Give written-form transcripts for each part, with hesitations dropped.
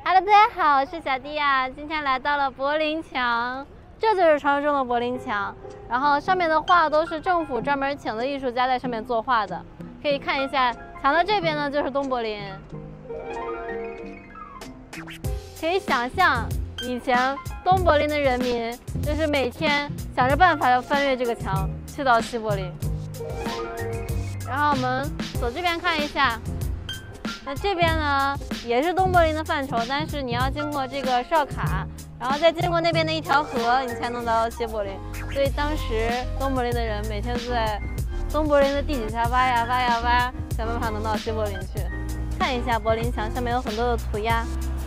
Hello， 大家好，我是小迪亚，今天来到了柏林墙，这就是传说中的柏林墙。然后上面的画都是政府专门请的艺术家在上面作画的，可以看一下。墙的这边呢就是东柏林，可以想象以前东柏林的人民就是每天想着办法要翻越这个墙去到西柏林。然后我们走这边看一下。那这边呢也是东柏林的范畴，但是你要经过这个哨卡，然后再经过那边的一条河，你才能到西柏林。所以当时东柏林的人每天都在东柏林的地底下挖呀挖呀挖，想办法能到西柏林去。看一下柏林墙上面有很多的涂鸦。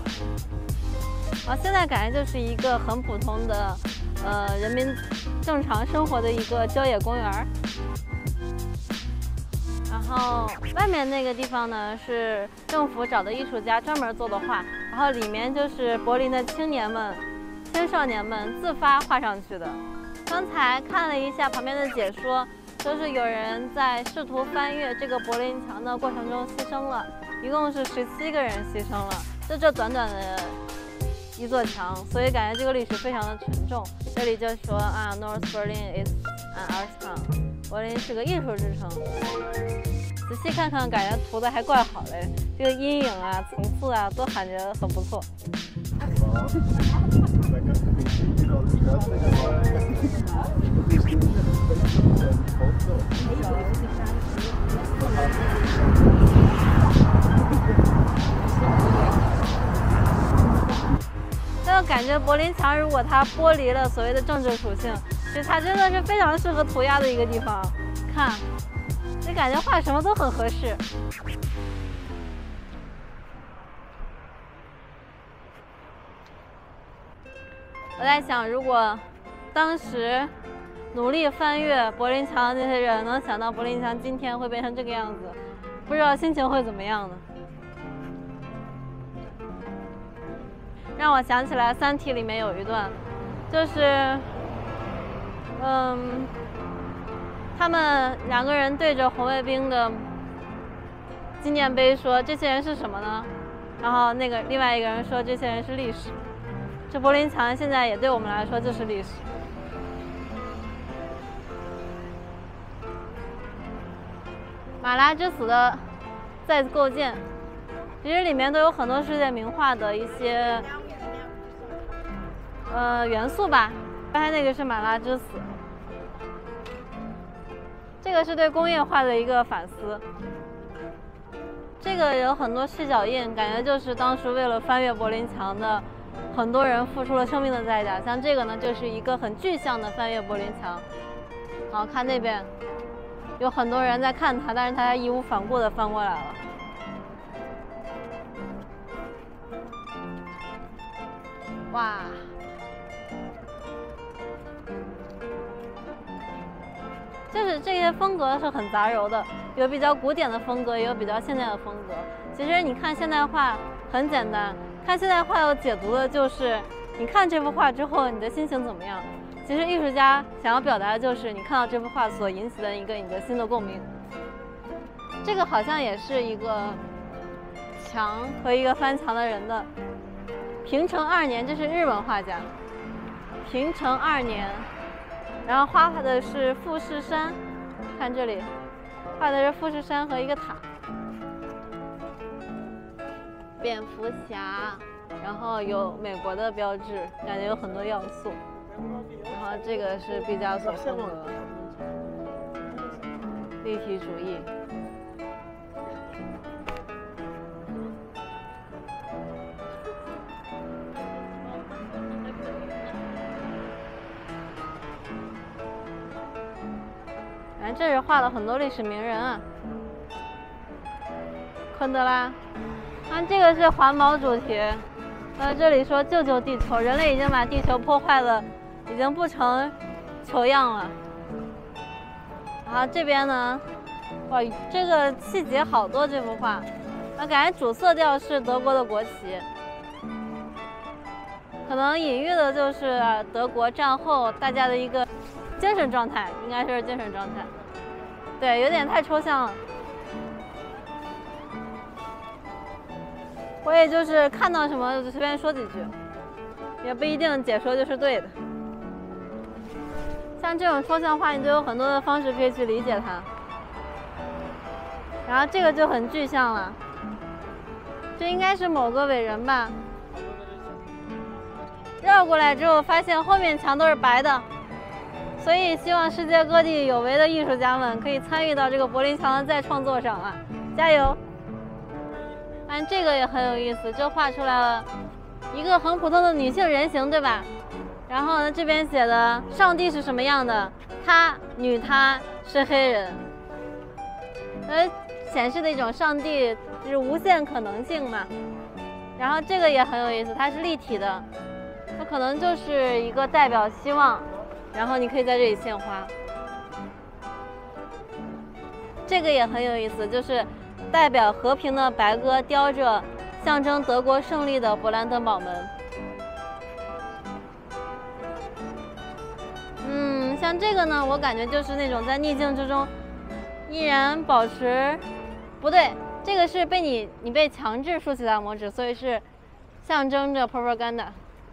现在感觉就是一个很普通的人民正常生活的一个郊野公园。然后外面那个地方呢是政府找的艺术家专门做的画，然后里面就是柏林的青年们、青少年们自发画上去的。刚才看了一下旁边的解说，说是有人在试图翻越这个柏林墙的过程中牺牲了，一共是17个人牺牲了，就这短短的一座墙，所以感觉这个历史非常的沉重。这里就说啊 ，North Berlin is an art town， 柏林是个艺术之城。仔细看看，感觉涂的还怪好嘞，这个阴影啊、层次啊，都感觉很不错。但我感觉柏林墙如果它剥离了所谓的政治属性，其实它真的是非常适合涂鸦的一个地方。看。就感觉画什么都很合适。我在想，如果当时努力翻越柏林墙的那些人能想到柏林墙今天会变成这个样子，不知道心情会怎么样呢？让我想起来《三体》里面有一段，就是他们2个人对着红卫兵的纪念碑说：“这些人是什么呢？”然后另外一个人说：“这些人是历史。”这柏林墙现在也对我们来说就是历史。马拉之死的再构建，其实里面都有很多世界名画的一些元素吧。刚才那个是马拉之死。这个是对工业化的一个反思。这个有很多细脚印，感觉就是当时为了翻越柏林墙的很多人付出了生命的代价。像这个呢，就是一个很具象的翻越柏林墙。好，看那边有很多人在看它，但是它义无反顾地翻过来了。哇！就是这些风格是很杂糅的，有比较古典的风格，也有比较现代的风格。其实你看现代画很简单，看现代画要解读的就是你看这幅画之后你的心情怎么样。其实艺术家想要表达的就是你看到这幅画所引起的一个你的新的共鸣。这个好像也是一个墙和一个翻墙的人的。平成2年，这是日本画家。平成2年。然后画的是富士山，看这里，画的是富士山和一个塔，蝙蝠侠，然后有美国的标志，感觉有很多要素。然后这个是毕加索风格，立体主义。这是画了很多历史名人啊，昆德拉。看这个是环保主题，这里说救救地球，人类已经把地球破坏了，已经不成球样了。然后这边呢，哇，这个细节好多，这幅画，感觉主色调是德国的国旗，可能隐喻的就是德国战后大家的一个精神状态，应该是精神状态。对，有点太抽象了。 我也就是看到什么就随便说几句，也不一定解说就是对的。像这种抽象画，你就有很多的方式可以去理解它。然后这个就很具象了，这应该是某个伟人吧。绕过来之后，发现后面墙都是白的，所以希望世界各地有为的艺术家们可以参与到这个柏林墙的再创作上啊！加油！按这个也很有意思，这画出来了一个很普通的女性人形，对吧？然后呢，这边写的上帝是什么样的？他，女他是黑人，显示的一种上帝就是无限可能性嘛。然后这个也很有意思，它是立体的，它可能就是一个代表希望，然后你可以在这里献花。这个也很有意思，就是代表和平的白鸽叼着象征德国胜利的勃兰登堡门。像这个呢，我感觉就是那种在逆境之中依然保持，不对，这个是被你被强制竖起来拇指，所以是象征着 propaganda。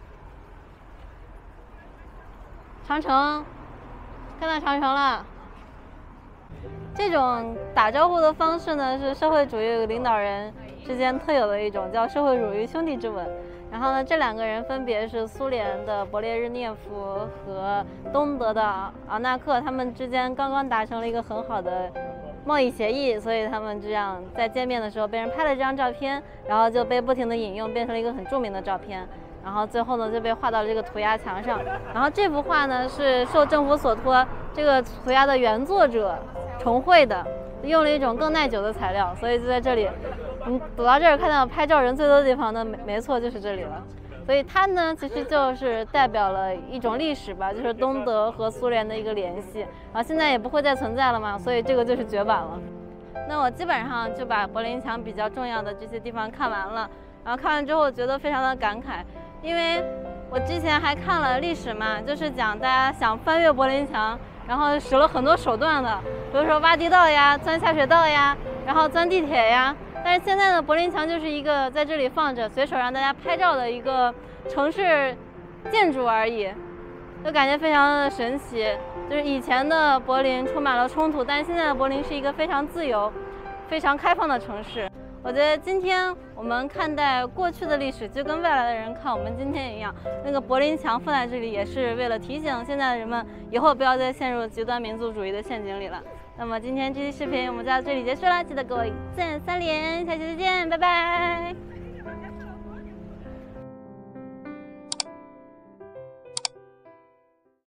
长城，看到长城了。这种打招呼的方式呢，是社会主义领导人之间特有的一种，叫社会主义兄弟之吻。然后呢，这两个人分别是苏联的勃列日涅夫和东德的昂纳克，他们之间刚刚达成了一个很好的贸易协议，所以他们这样在见面的时候被人拍了这张照片，然后就被不停的引用，变成了一个很著名的照片。然后最后呢，就被画到了这个涂鸦墙上。然后这幅画呢，是受政府所托，这个涂鸦的原作者重绘的，用了一种更耐久的材料，所以就在这里。你走到这儿看到拍照人最多的地方呢，没错，就是这里了。所以它呢，其实就是代表了一种历史吧，就是东德和苏联的一个联系。然后现在也不会再存在了嘛，所以这个就是绝版了。那我基本上就把柏林墙比较重要的这些地方看完了。然后看完之后觉得非常的感慨，因为我之前还看了历史嘛，就是讲大家想翻越柏林墙，然后使了很多手段的，比如说挖地道呀、钻下水道呀，然后钻地铁呀。但是现在的柏林墙就是一个在这里放着，随手让大家拍照的一个城市建筑而已，就感觉非常的神奇。就是以前的柏林充满了冲突，但是现在的柏林是一个非常自由、非常开放的城市。我觉得今天我们看待过去的历史，就跟未来的人看我们今天一样。那个柏林墙放在这里，也是为了提醒现在的人们，以后不要再陷入极端民族主义的陷阱里了。那么今天这期视频我们就到这里结束了，记得给我赞3连，下期再见，拜拜。